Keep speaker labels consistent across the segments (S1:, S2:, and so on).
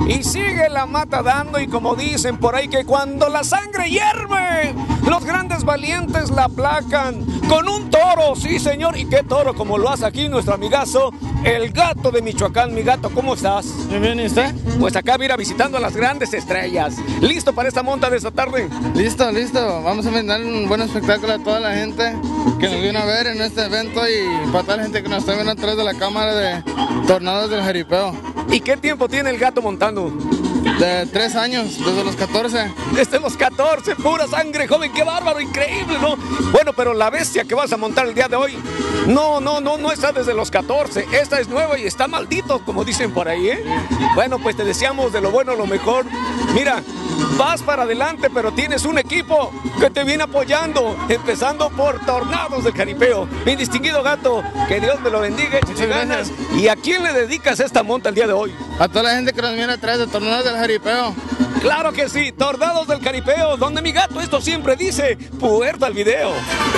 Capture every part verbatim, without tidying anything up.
S1: Y sigue la mata dando, y como dicen por ahí, que cuando la sangre hierve, los grandes valientes la aplacan con un toro, sí señor. ¿Y qué toro? Como lo hace aquí nuestro amigazo, el Gato de Michoacán. Mi Gato, ¿cómo estás?
S2: Muy bien, ¿y usted?
S1: Pues acá, mira, visitando a las grandes estrellas. ¿Listo para esta monta de esta tarde?
S2: Listo, listo. Vamos a brindar un buen espectáculo a toda la gente que nos vino a ver en este evento y para toda la gente que nos está viendo a través de la cámara de Tornados del Jaripeo.
S1: ¿Y qué tiempo tiene el Gato montando?
S2: De tres años, desde los catorce.
S1: Desde los catorce, pura sangre, joven, qué bárbaro, increíble, ¿no? Bueno, pero la bestia que vas a montar el día de hoy, no, no, no, no está desde los catorce, esta es nueva y está maldito, como dicen por ahí, ¿eh? Bueno, pues te deseamos de lo bueno, lo mejor. Mira, vas para adelante, pero tienes un equipo que te viene apoyando, empezando por Tornados del Jaripeo. Mi distinguido Gato, que Dios me lo bendiga, échale ganas. ¿Y a quién le dedicas esta monta el día de hoy?
S2: A toda la gente que nos viene a través de Tornados del Jaripeo.
S1: Claro que sí, Tornados del Jaripeo, donde mi Gato esto siempre dice, puerta al video.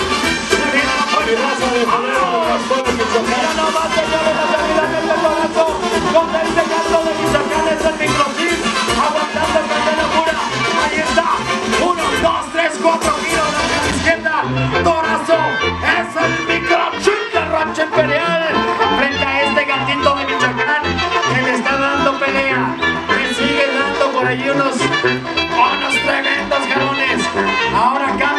S3: Ahí está, uno, dos, tres, cuatro, giro a la izquierda, Torazo, es el microchip de Rancho Imperial, frente a este gatito de Michoacán, que le está dando pelea, le sigue dando por ahí unos, unos tremendos jalones. Ahora cambia